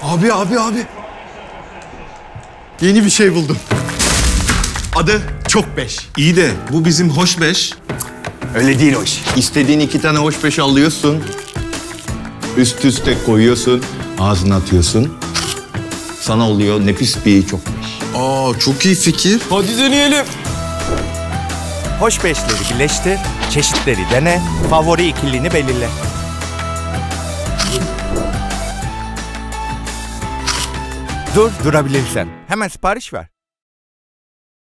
Abi. Yeni bir şey buldum. Adı Çok Beş. İyi de bu bizim hoş beş. Öyle değil o iş. İstediğin 2 tane hoş beş alıyorsun. Üst üste koyuyorsun. Ağzına atıyorsun. Sana oluyor nefis bir çok beş. Aa, çok iyi fikir. Hadi deneyelim. Hoş beşleri birleştir, çeşitleri dene, favori ikilini belirle. Durabilirsen. Hemen sipariş ver.